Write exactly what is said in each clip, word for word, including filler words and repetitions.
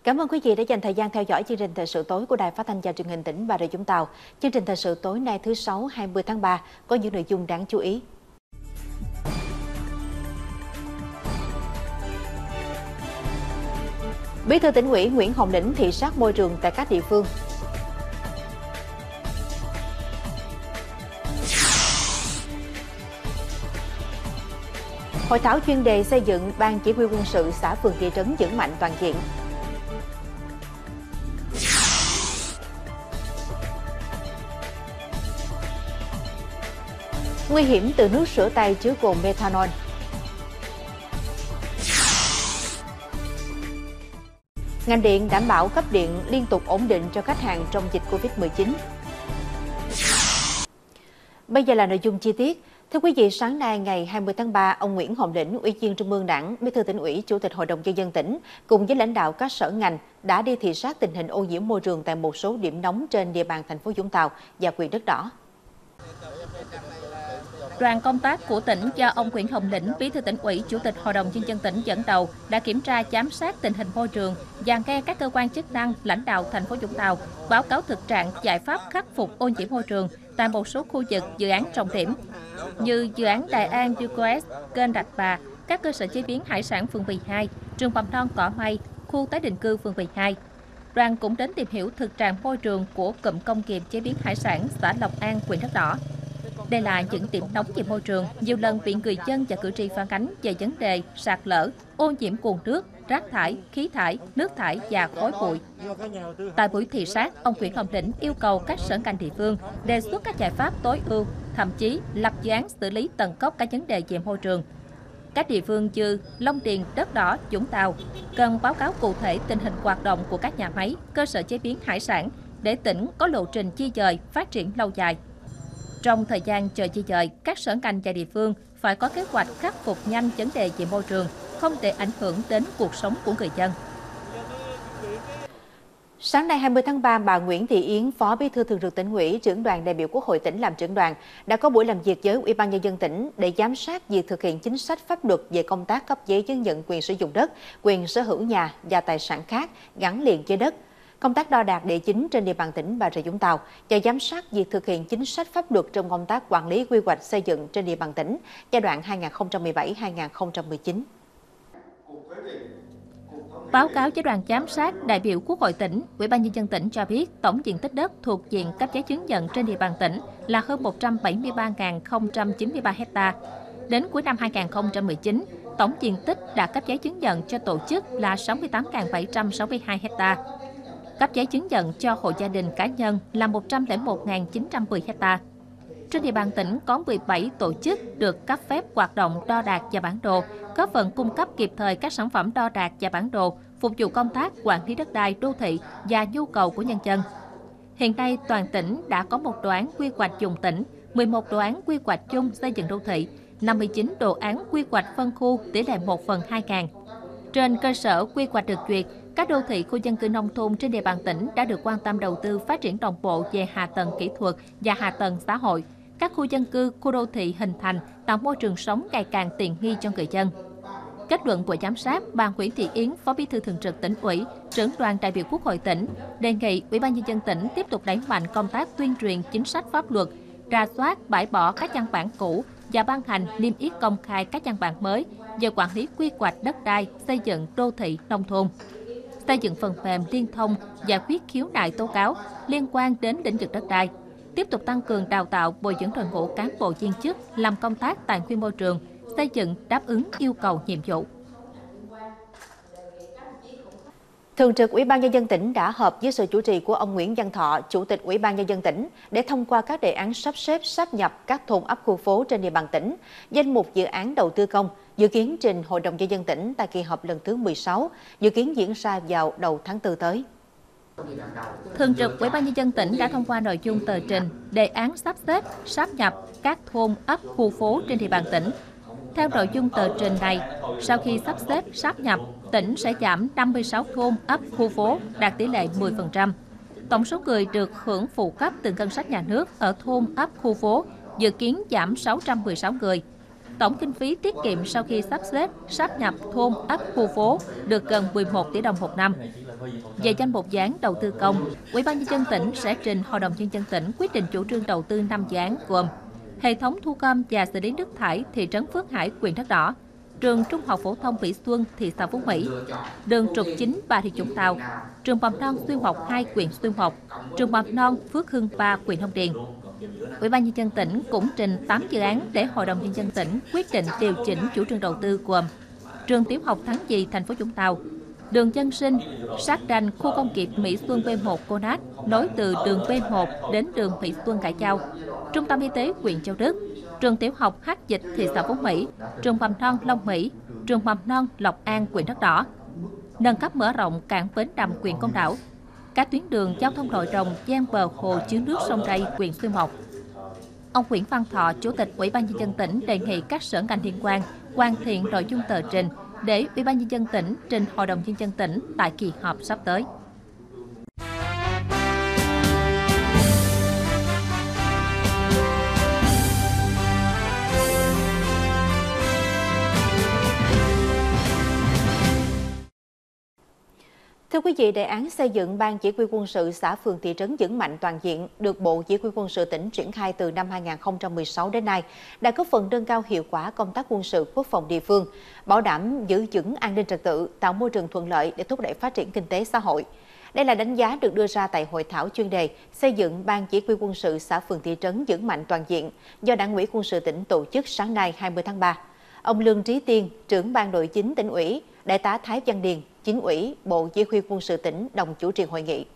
Cảm ơn quý vị đã dành thời gian theo dõi chương trình thời sự tối của Đài Phát thanh và Truyền hình tỉnh Bà Rịa Vũng Tàu. Chương trình thời sự tối nay thứ Sáu hai mươi tháng ba có những nội dung đáng chú ý. Bí thư Tỉnh ủy Nguyễn Hồng Lĩnh thị sát môi trường tại các địa phương. Hội thảo chuyên đề xây dựng ban chỉ huy quân sự xã phường thị trấn vững mạnh toàn diện. Nguy hiểm từ nước rửa tay chứa cồn methanol. Ngành điện đảm bảo cấp điện liên tục ổn định cho khách hàng trong dịch Covid mười chín. Bây giờ là nội dung chi tiết. Thưa quý vị, sáng nay ngày hai mươi tháng ba, ông Nguyễn Hồng Lĩnh, Ủy viên Trung ương Đảng, Bí thư Tỉnh ủy, Chủ tịch Hội đồng Nhân dân tỉnh cùng với lãnh đạo các sở ngành đã đi thị sát tình hình ô nhiễm môi trường tại một số điểm nóng trên địa bàn thành phố Vũng Tàu và huyện Đất Đỏ. Đoàn công tác của tỉnh do ông Nguyễn Hồng Lĩnh, Bí thư Tỉnh ủy, Chủ tịch Hội đồng Nhân dân tỉnh dẫn đầu đã kiểm tra giám sát tình hình môi trường và nghe các cơ quan chức năng, lãnh đạo thành phố Vũng Tàu báo cáo thực trạng giải pháp khắc phục ô nhiễm môi trường tại một số khu vực dự án trọng điểm như dự án Đại An Duquest, kênh Rạch Bà, các cơ sở chế biến hải sản phường mười hai, trường mầm non Cỏ Mây, khu tái định cư phường mười hai. Đoàn cũng đến tìm hiểu thực trạng môi trường của cụm công nghiệp chế biến hải sản xã Lộc An, huyện Đất Đỏ. Đây là những điểm nóng về môi trường, nhiều lần bị người dân và cử tri phản ánh về vấn đề sạt lở, ô nhiễm nguồn nước, rác thải, khí thải, nước thải và khói bụi. Tại buổi thị sát, ông Nguyễn Hồng Lĩnh yêu cầu các sở ngành địa phương đề xuất các giải pháp tối ưu, thậm chí lập dự án xử lý tận gốc các vấn đề về môi trường. Các địa phương như Long Điền, Đất Đỏ, Vũng Tàu cần báo cáo cụ thể tình hình hoạt động của các nhà máy, cơ sở chế biến hải sản để tỉnh có lộ trình di dời, phát triển lâu dài. Trong thời gian chờ di dời, các sở ngành và địa phương phải có kế hoạch khắc phục nhanh vấn đề về môi trường, không để ảnh hưởng đến cuộc sống của người dân. Sáng nay hai mươi tháng ba, bà Nguyễn Thị Yến, Phó Bí thư Thường trực Tỉnh ủy, trưởng đoàn đại biểu Quốc hội tỉnh làm trưởng đoàn, đã có buổi làm việc với Ủy ban Nhân dân tỉnh để giám sát việc thực hiện chính sách pháp luật về công tác cấp giấy chứng nhận quyền sử dụng đất, quyền sở hữu nhà và tài sản khác gắn liền với đất, công tác đo đạc địa chính trên địa bàn tỉnh Bà Rịa Vũng Tàu và giám sát việc thực hiện chính sách pháp luật trong công tác quản lý quy hoạch xây dựng trên địa bàn tỉnh giai đoạn hai nghìn không trăm mười bảy đến hai nghìn không trăm mười chín. Báo cáo với đoàn giám sát, đại biểu Quốc hội tỉnh, Ủy ban Nhân dân tỉnh cho biết tổng diện tích đất thuộc diện cấp giấy chứng nhận trên địa bàn tỉnh là hơn một trăm bảy mươi ba nghìn không trăm chín mươi ba ha. Đến cuối năm hai nghìn không trăm mười chín, tổng diện tích đã cấp giấy chứng nhận cho tổ chức là sáu mươi tám nghìn bảy trăm sáu mươi hai ha. Cấp giấy chứng nhận cho hộ gia đình cá nhân là một trăm lẻ một nghìn chín trăm mười ha. Trên địa bàn tỉnh có mười bảy tổ chức được cấp phép hoạt động đo đạc và bản đồ, góp phần cung cấp kịp thời các sản phẩm đo đạc và bản đồ, phục vụ công tác quản lý đất đai đô thị và nhu cầu của nhân dân. Hiện nay, toàn tỉnh đã có một đồ án quy hoạch vùng tỉnh, mười một đồ án quy hoạch chung xây dựng đô thị, năm mươi chín đồ án quy hoạch phân khu tỷ lệ một phần hai nghìn. Trên cơ sở quy hoạch được duyệt, các đô thị khu dân cư nông thôn trên địa bàn tỉnh đã được quan tâm đầu tư phát triển đồng bộ về hạ tầng kỹ thuật và hạ tầng xã hội. Các khu dân cư, khu đô thị hình thành, tạo môi trường sống ngày càng tiện nghi cho người dân. Kết luận của giám sát, bà Nguyễn Thị Yến, Phó Bí thư Thường trực Tỉnh ủy, trưởng đoàn đại biểu Quốc hội tỉnh, đề nghị Ủy ban Nhân dân tỉnh tiếp tục đẩy mạnh công tác tuyên truyền chính sách pháp luật, rà soát, bãi bỏ các văn bản cũ và ban hành niêm yết công khai các văn bản mới về quản lý quy hoạch đất đai, xây dựng đô thị nông thôn, xây dựng phần mềm liên thông, giải quyết khiếu nại tố cáo liên quan đến lĩnh vực đất đai, tiếp tục tăng cường đào tạo, bồi dưỡng đội ngũ cán bộ viên chức làm công tác tài nguyên môi trường, xây dựng đáp ứng yêu cầu nhiệm vụ. Thường trực Ủy ban Nhân dân tỉnh đã họp với sự chủ trì của ông Nguyễn Văn Thọ, Chủ tịch Ủy ban Nhân dân tỉnh, để thông qua các đề án sắp xếp sáp nhập các thôn ấp khu phố trên địa bàn tỉnh, danh mục dự án đầu tư công, dự kiến trình Hội đồng Nhân dân tỉnh tại kỳ họp lần thứ mười sáu, dự kiến diễn ra vào đầu tháng tư tới. Thường trực Ủy ban Nhân dân tỉnh đã thông qua nội dung tờ trình đề án sắp xếp sáp nhập các thôn ấp khu phố trên địa bàn tỉnh. Theo nội dung tờ trình này, sau khi sắp xếp sáp nhập, tỉnh sẽ giảm năm mươi sáu thôn ấp khu phố đạt tỷ lệ mười phần trăm. Tổng số người được hưởng phụ cấp từ ngân sách nhà nước ở thôn ấp khu phố dự kiến giảm sáu trăm mười sáu người. Tổng kinh phí tiết kiệm sau khi sắp xếp sáp nhập thôn ấp khu phố được gần mười một tỷ đồng một năm. Về danh mục dự án đầu tư công, Ủy ban nhân dân tỉnh sẽ trình Hội đồng nhân dân tỉnh quyết định chủ trương đầu tư năm dự án gồm hệ thống thu gom và xử lý nước thải thị trấn Phước Hải, huyện Đất Đỏ, trường Trung học phổ thông Mỹ Xuân, thị xã Phú Mỹ, đường trục chính Bà Rịa Vũng Tàu, trường mầm non Xuyên Mộc hai, huyện Xuyên Mộc, trường mầm non Phước Hưng ba, huyện Long Điền. Ủy ban nhân dân tỉnh cũng trình tám dự án để Hội đồng nhân dân tỉnh quyết định điều chỉnh chủ trương đầu tư gồm trường tiểu học Thắng Dị, thành phố Vũng Tàu, đường Dân Sinh sát ranh khu công nghiệp Mỹ Xuân B một Cô Nát nối từ đường B một đến đường Mỹ Xuân Cải Châu, trung tâm y tế huyện Châu Đức, trường tiểu học Hát Dịch, thị xã Phú Mỹ, trường mầm non Long Mỹ, trường mầm non Lộc An, huyện Đất Đỏ, nâng cấp mở rộng cảng Bến Đầm, huyện Côn Đảo, các tuyến đường giao thông nội đồng ven bờ hồ chứa nước sông Ray, huyện Xuyên Mộc. Ông Nguyễn Văn Thọ, Chủ tịch Ủy ban nhân dân tỉnh đề nghị các sở ngành liên quan hoàn thiện nội dung tờ trình để Ủy ban nhân dân tỉnh trình Hội đồng nhân dân tỉnh tại kỳ họp sắp tới. Thưa quý vị, đề án xây dựng Ban Chỉ huy quân sự xã phường thị trấn vững mạnh toàn diện được Bộ Chỉ huy quân sự tỉnh triển khai từ năm hai nghìn không trăm mười sáu đến nay đã góp phần nâng cao hiệu quả công tác quân sự quốc phòng địa phương, bảo đảm giữ vững an ninh trật tự, tạo môi trường thuận lợi để thúc đẩy phát triển kinh tế xã hội. Đây là đánh giá được đưa ra tại hội thảo chuyên đề xây dựng Ban Chỉ huy quân sự xã phường thị trấn vững mạnh toàn diện do Đảng ủy quân sự tỉnh tổ chức sáng nay hai mươi tháng ba. Ông Lương Trí Tiên, trưởng ban nội chính tỉnh ủy, Đại tá Thái Văn Điền, Chính ủy, Bộ Chỉ huy quân sự tỉnh đồng chủ trì hội nghị.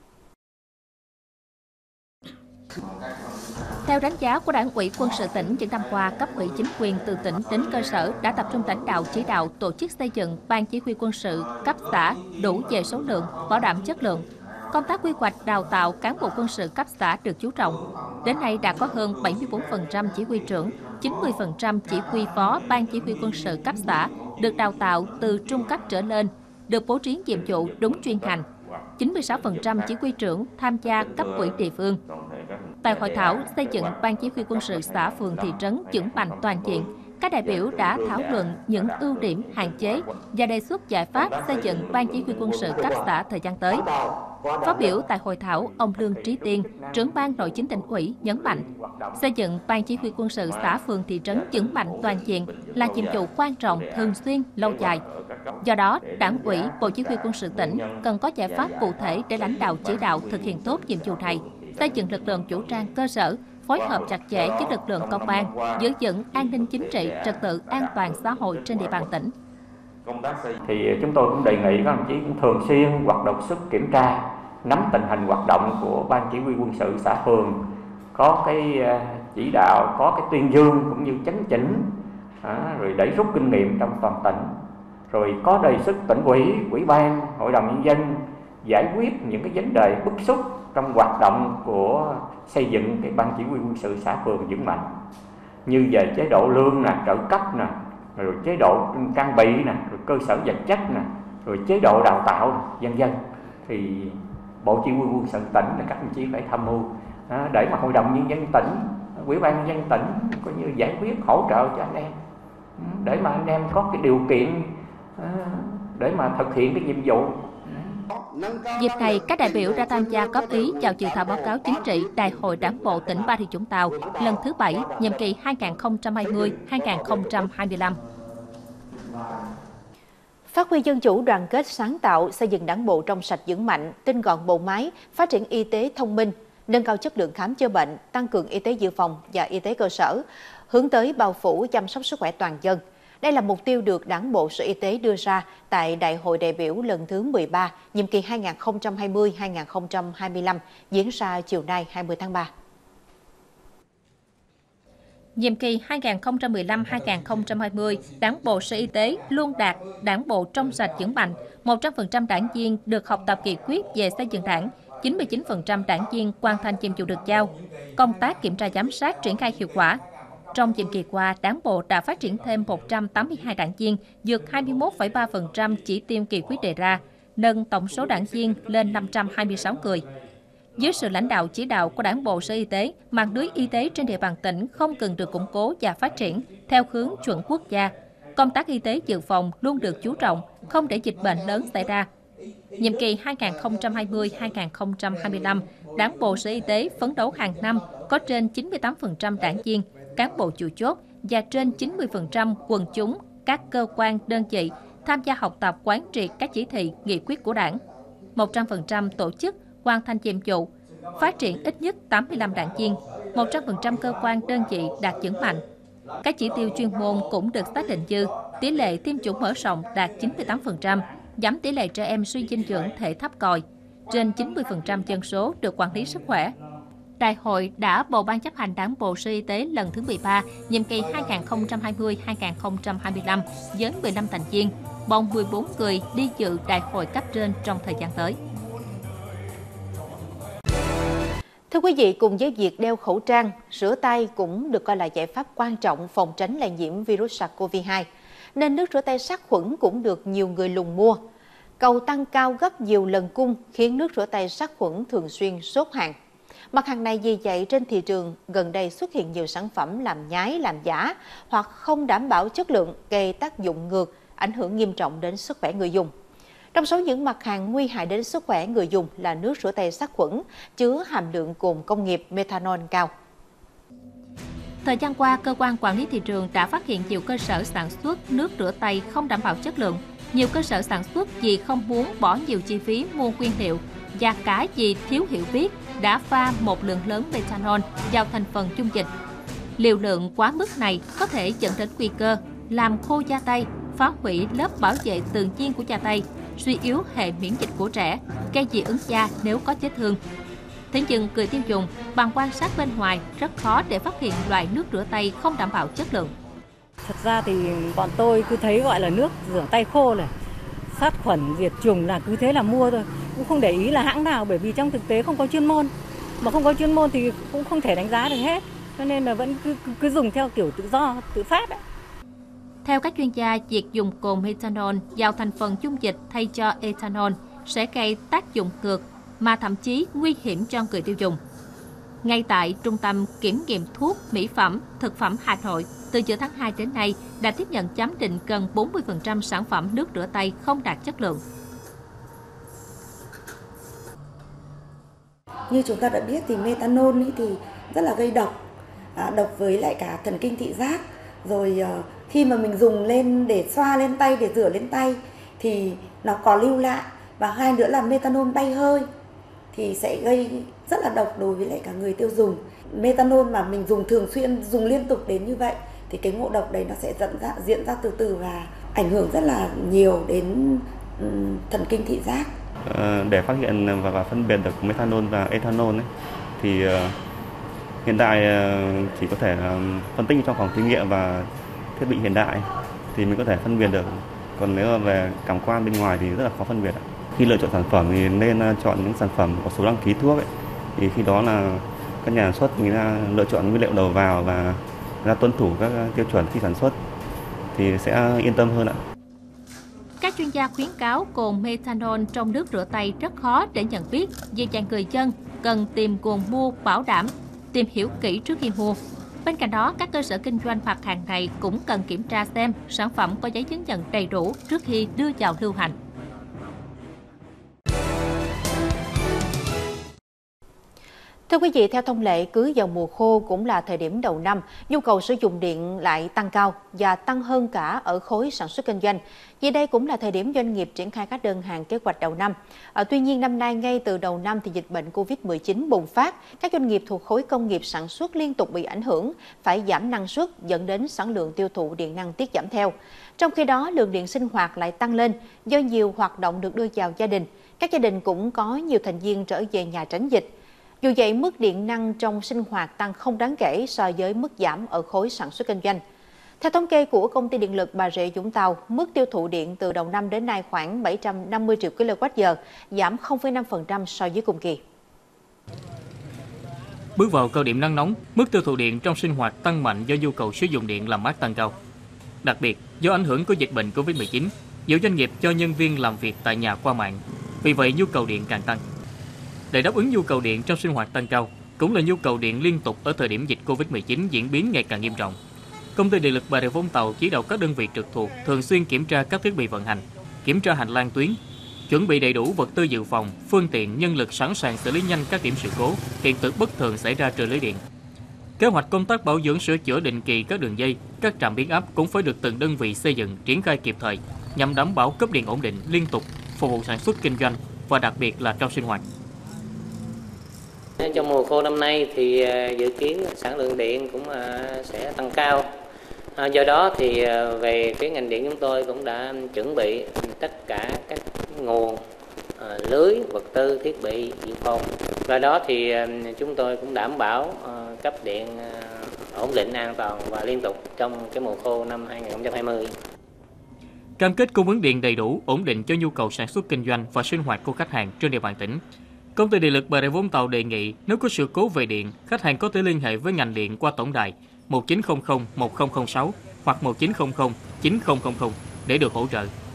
Theo đánh giá của Đảng ủy quân sự tỉnh, những năm qua, cấp ủy chính quyền từ tỉnh đến cơ sở đã tập trung lãnh đạo chỉ đạo tổ chức xây dựng Ban Chỉ huy quân sự cấp xã đủ về số lượng, bảo đảm chất lượng. Công tác quy hoạch đào tạo cán bộ quân sự cấp xã được chú trọng. Đến nay đã có hơn bảy mươi tư phần trăm chỉ huy trưởng, chín mươi phần trăm chỉ huy phó Ban Chỉ huy quân sự cấp xã được đào tạo từ trung cấp trở lên, được bố trí nhiệm vụ đúng chuyên ngành. chín mươi sáu phần trăm chỉ huy trưởng tham gia cấp ủy địa phương. Tại hội thảo xây dựng Ban Chỉ huy quân sự xã phường thị trấn vững mạnh toàn diện, các đại biểu đã thảo luận những ưu điểm, hạn chế và đề xuất giải pháp xây dựng Ban Chỉ huy quân sự cấp xã thời gian tới. Phát biểu tại hội thảo, ông Lương Trí Tiên, trưởng ban nội chính tỉnh ủy nhấn mạnh, xây dựng Ban Chỉ huy quân sự xã phường thị trấn vững mạnh toàn diện là nhiệm vụ quan trọng, thường xuyên, lâu dài. Do đó, Đảng ủy, Bộ Chỉ huy quân sự tỉnh cần có giải pháp cụ thể để lãnh đạo chỉ đạo thực hiện tốt nhiệm vụ này, xây dựng lực lượng vũ trang cơ sở, phối hợp chặt chẽ với lực lượng công an, giữ vững an ninh chính trị, trật tự an toàn xã hội trên địa bàn tỉnh. Thì chúng tôi cũng đề nghị các đồng chí cũng thường xuyên hoạt động xuất kiểm tra, nắm tình hình hoạt động của Ban Chỉ huy quân sự xã phường, có cái chỉ đạo, có cái tuyên dương cũng như chấn chỉnh, rồi để rút kinh nghiệm trong toàn tỉnh, rồi có đề xuất tỉnh ủy, ủy ban, hội đồng nhân dân giải quyết những cái vấn đề bức xúc trong hoạt động của xây dựng cái Ban Chỉ huy quân sự xã phường vững mạnh, như về chế độ lương nè, trợ cấp nè, rồi chế độ trang bị nè, rồi cơ sở vật chất nè, rồi chế độ đào tạo vân vân. Thì Bộ Chỉ huy quân sự tỉnh là các đồng chí phải tham mưu để mà hội đồng nhân dân tỉnh, ủy ban nhân dân tỉnh coi như giải quyết hỗ trợ cho anh em, để mà anh em có cái điều kiện để mà thực hiện cái nhiệm vụ. Dịp này, các đại biểu đã tham gia góp ý vào dự thảo báo cáo chính trị Đại hội Đảng bộ tỉnh Bà Rịa Vũng Tàu lần thứ bảy, nhiệm kỳ hai nghìn không trăm hai mươi đến hai nghìn không trăm hai mươi lăm. Phát huy dân chủ, đoàn kết, sáng tạo, xây dựng Đảng bộ trong sạch vững mạnh, tinh gọn bộ máy, phát triển y tế thông minh, nâng cao chất lượng khám chữa bệnh, tăng cường y tế dự phòng và y tế cơ sở, hướng tới bao phủ chăm sóc sức khỏe toàn dân. Đây là mục tiêu được Đảng bộ Sở Y tế đưa ra tại Đại hội đại biểu lần thứ mười ba, nhiệm kỳ hai nghìn không trăm hai mươi đến hai nghìn không trăm hai mươi lăm, diễn ra chiều nay hai mươi tháng ba. Nhiệm kỳ hai nghìn không trăm mười lăm đến hai nghìn không trăm hai mươi, Đảng bộ Sở Y tế luôn đạt Đảng bộ trong sạch vững mạnh, một trăm phần trăm đảng viên được học tập nghị quyết về xây dựng Đảng, chín mươi chín phần trăm đảng viên hoàn thành nhiệm vụ được giao, công tác kiểm tra giám sát triển khai hiệu quả. Trong nhiệm kỳ qua, Đảng bộ đã phát triển thêm một trăm tám mươi hai đảng viên, vượt hai mươi mốt phẩy ba phần trăm chỉ tiêu nghị quyết đề ra, nâng tổng số đảng viên lên năm trăm hai mươi sáu người. Dưới sự lãnh đạo chỉ đạo của Đảng bộ Sở Y tế, mạng lưới y tế trên địa bàn tỉnh không ngừng được củng cố và phát triển theo hướng chuẩn quốc gia. Công tác y tế dự phòng luôn được chú trọng, không để dịch bệnh lớn xảy ra. Nhiệm kỳ hai nghìn không trăm hai mươi đến hai nghìn không trăm hai mươi lăm, Đảng bộ Sở Y tế phấn đấu hàng năm có trên chín mươi tám phần trăm đảng viên, cán bộ chủ chốt và trên chín mươi phần trăm quần chúng, các cơ quan, đơn vị tham gia học tập quán triệt các chỉ thị, nghị quyết của Đảng. một trăm phần trăm tổ chức hoàn thành nhiệm vụ, phát triển ít nhất tám mươi lăm đảng viên, một trăm phần trăm cơ quan, đơn vị đạt vững mạnh. Các chỉ tiêu chuyên môn cũng được xác định như tỷ lệ tiêm chủng mở rộng đạt chín mươi tám phần trăm, giảm tỷ lệ trẻ em suy dinh dưỡng thể thấp còi, trên chín mươi phần trăm dân số được quản lý sức khỏe. Đại hội đã bầu Ban chấp hành Đảng bộ Sở Y tế lần thứ mười ba, nhiệm kỳ hai nghìn không trăm hai mươi đến hai nghìn không trăm hai mươi lăm với mười lăm thành viên, bầu mười bốn người đi dự đại hội cấp trên trong thời gian tới. Thưa quý vị, cùng với việc đeo khẩu trang, rửa tay cũng được coi là giải pháp quan trọng phòng tránh lây nhiễm virus SARS-xê o vê hai, nên nước rửa tay sát khuẩn cũng được nhiều người lùng mua. Cầu tăng cao gấp nhiều lần cung khiến nước rửa tay sát khuẩn thường xuyên sốt hàng. Mặt hàng này vì vậy trên thị trường gần đây xuất hiện nhiều sản phẩm làm nhái, làm giả hoặc không đảm bảo chất lượng, gây tác dụng ngược, ảnh hưởng nghiêm trọng đến sức khỏe người dùng. Trong số những mặt hàng nguy hại đến sức khỏe người dùng là nước rửa tay sát khuẩn chứa hàm lượng cồn công nghiệp methanol cao. Thời gian qua, cơ quan quản lý thị trường đã phát hiện nhiều cơ sở sản xuất nước rửa tay không đảm bảo chất lượng. Nhiều cơ sở sản xuất vì không muốn bỏ nhiều chi phí mua nguyên liệu và cả vì thiếu hiểu biết đã pha một lượng lớn methanol vào thành phần dung dịch. Liều lượng quá mức này có thể dẫn đến nguy cơ làm khô da tay, phá hủy lớp bảo vệ tự nhiên của da tay, suy yếu hệ miễn dịch của trẻ, gây dị ứng da nếu có vết thương. Thế nhưng người tiêu dùng bằng quan sát bên ngoài rất khó để phát hiện loại nước rửa tay không đảm bảo chất lượng. Thật ra thì bọn tôi cứ thấy gọi là nước rửa tay khô này, sát khuẩn, diệt trùng là cứ thế là mua thôi, cũng không để ý là hãng nào, bởi vì trong thực tế không có chuyên môn, mà không có chuyên môn thì cũng không thể đánh giá được hết, cho nên là vẫn cứ cứ dùng theo kiểu tự do, tự phát đấy. Theo các chuyên gia, việc dùng cồn methanol vào thành phần dung dịch thay cho ethanol sẽ gây tác dụng ngược mà thậm chí nguy hiểm cho người tiêu dùng. Ngay tại Trung tâm Kiểm nghiệm Thuốc, Mỹ phẩm, Thực phẩm Hà Nội, từ giữa tháng hai đến nay đã tiếp nhận giám định gần bốn mươi phần trăm sản phẩm nước rửa tay không đạt chất lượng. Như chúng ta đã biết thì methanol thì rất là gây độc, à, độc với lại cả thần kinh thị giác. Rồi uh, khi mà mình dùng lên để xoa lên tay, để rửa lên tay thì nó có lưu lại. Và hai nữa là methanol bay hơi thì sẽ gây rất là độc đối với lại cả người tiêu dùng. Methanol mà mình dùng thường xuyên, dùng liên tục đến như vậy thì cái ngộ độc đấy nó sẽ dẫn ra, diễn ra từ từ và ảnh hưởng rất là nhiều đến um, thần kinh thị giác. À, để phát hiện và, và phân biệt được methanol và ethanol ấy, thì uh, hiện tại uh, chỉ có thể uh, phân tích trong phòng thí nghiệm và thiết bị hiện đại thì mình có thể phân biệt được. Còn nếu mà về cảm quan bên ngoài thì rất là khó phân biệt. Khi lựa chọn sản phẩm thì nên chọn những sản phẩm có số đăng ký thuốc ấy. Thì khi đó là các nhà sản xuất người ta lựa chọn nguyên liệu đầu vào và người ta tuân thủ các tiêu chuẩn khi sản xuất thì sẽ yên tâm hơn ạ. Các chuyên gia khuyến cáo cồn methanol trong nước rửa tay rất khó để nhận biết, vì vậy người dân cần tìm nguồn mua bảo đảm, tìm hiểu kỹ trước khi mua. Bên cạnh đó, các cơ sở kinh doanh mặt hàng này cũng cần kiểm tra xem sản phẩm có giấy chứng nhận đầy đủ trước khi đưa vào lưu hành. Thưa quý vị, theo thông lệ, cứ vào mùa khô cũng là thời điểm đầu năm, nhu cầu sử dụng điện lại tăng cao và tăng hơn cả ở khối sản xuất kinh doanh. Vì đây cũng là thời điểm doanh nghiệp triển khai các đơn hàng kế hoạch đầu năm. À, tuy nhiên năm nay ngay từ đầu năm thì dịch bệnh Covid mười chín bùng phát, các doanh nghiệp thuộc khối công nghiệp sản xuất liên tục bị ảnh hưởng, phải giảm năng suất dẫn đến sản lượng tiêu thụ điện năng tiết giảm theo. Trong khi đó, lượng điện sinh hoạt lại tăng lên do nhiều hoạt động được đưa vào gia đình. Các gia đình cũng có nhiều thành viên trở về nhà tránh dịch. Dù vậy, mức điện năng trong sinh hoạt tăng không đáng kể so với mức giảm ở khối sản xuất kinh doanh. Theo thống kê của Công ty Điện lực Bà Rịa Vũng Tàu, mức tiêu thụ điện từ đầu năm đến nay khoảng bảy trăm năm mươi triệu ki lô oát giờ, giảm không phẩy năm phần trăm so với cùng kỳ. Bước vào cao điểm nắng nóng, mức tiêu thụ điện trong sinh hoạt tăng mạnh do nhu cầu sử dụng điện làm mát tăng cao. Đặc biệt, do ảnh hưởng của dịch bệnh Covid mười chín, nhiều doanh nghiệp cho nhân viên làm việc tại nhà qua mạng. Vì vậy, nhu cầu điện càng tăng. Để đáp ứng nhu cầu điện trong sinh hoạt tăng cao, cũng là nhu cầu điện liên tục ở thời điểm dịch Covid mười chín diễn biến ngày càng nghiêm trọng. Công ty Điện lực Bà Rịa Vũng Tàu chỉ đạo các đơn vị trực thuộc thường xuyên kiểm tra các thiết bị vận hành, kiểm tra hành lang tuyến, chuẩn bị đầy đủ vật tư dự phòng, phương tiện, nhân lực sẵn sàng xử lý nhanh các điểm sự cố, hiện tượng bất thường xảy ra trên lưới điện. Kế hoạch công tác bảo dưỡng sửa chữa định kỳ các đường dây, các trạm biến áp cũng phải được từng đơn vị xây dựng triển khai kịp thời nhằm đảm bảo cấp điện ổn định, liên tục, phục vụ sản xuất kinh doanh và đặc biệt là trong sinh hoạt. Trong mùa khô năm nay thì dự kiến sản lượng điện cũng sẽ tăng cao. Do đó thì về phía ngành điện chúng tôi cũng đã chuẩn bị tất cả các nguồn lưới, vật tư, thiết bị dự phòng. Do đó thì chúng tôi cũng đảm bảo cấp điện ổn định, an toàn và liên tục trong cái mùa khô năm hai nghìn không trăm hai mươi. Cam kết cung ứng điện đầy đủ, ổn định cho nhu cầu sản xuất kinh doanh và sinh hoạt của khách hàng trên địa bàn tỉnh. Công ty Điện lực Bà Rịa Vũng Tàu đề nghị nếu có sự cố về điện, khách hàng có thể liên hệ với ngành điện qua tổng đài một chín không không một không không sáu hoặc một chín không không chín không không không để được hỗ trợ.